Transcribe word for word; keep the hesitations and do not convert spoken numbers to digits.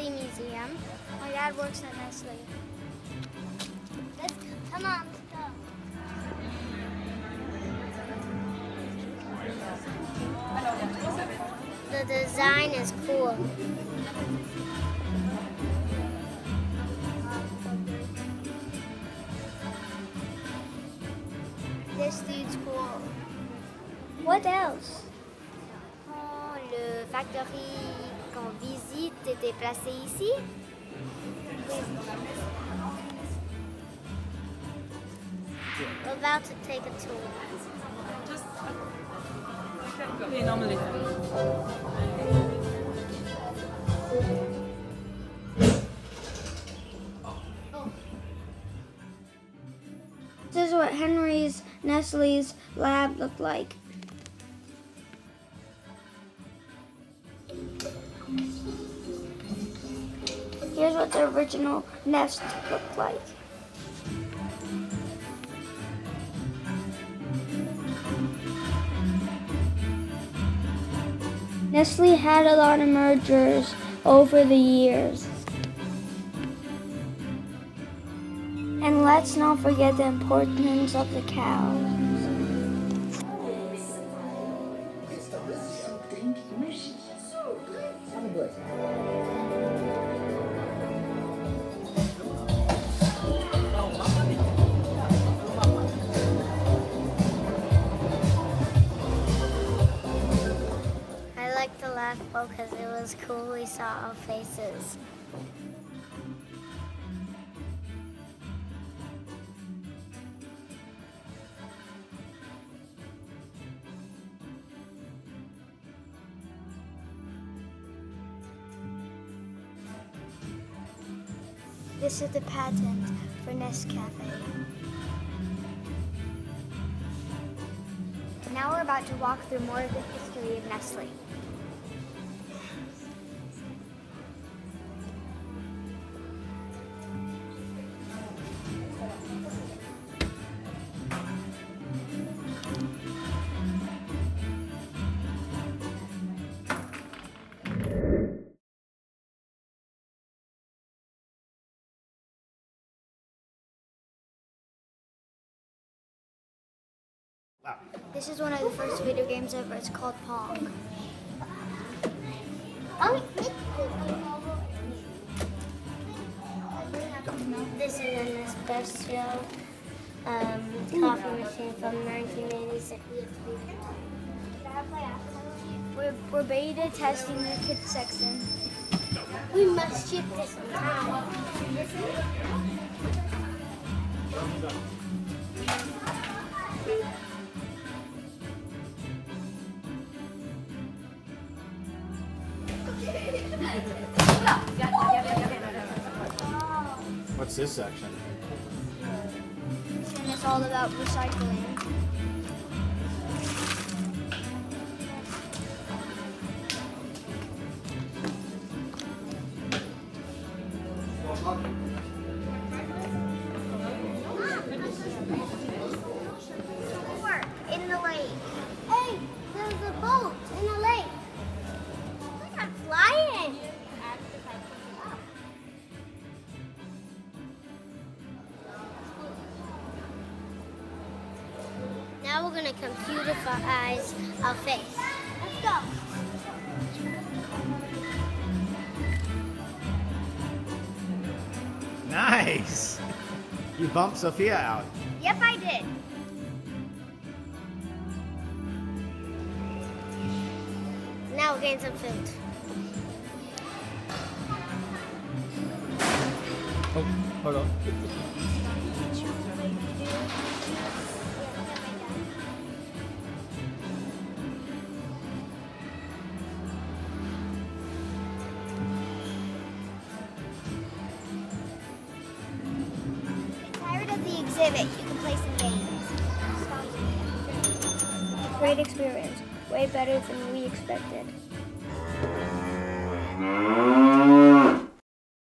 Nestle Museum. My dad works at Nestle. Let's go. Come on, let's go. The design is cool. This dude's cool. What else? Oh, le factory qu'on visite était placé ici. We're about to take a tour. Just okay, normally. This is what Henry's Nestle's lab looked like. Here's what the original nest looked like. Nestle had a lot of mergers over the years. And let's not forget the importance of the cows. I liked the laugh because it was cool. We saw our faces. This is the patent for Nescafe. Now we're about to walk through more of the history of Nestle. Wow. This is one of the first video games ever. It's called Pong. This is an espresso um, coffee machine from nineteen eighty-six. We're, we're beta testing the kids section. We must ship this in time. What's this section? And it's all about recycling. In the lake. Hey, there's a boat in the lake. Look, I'm flying. Now we're going to computerize our face. Let's go. Nice! You bumped Sophia out. Yep, I did. Now we're getting some food. Oh, hold on. Tired of the exhibit, you can play some games. Great experience. Way better than we expected.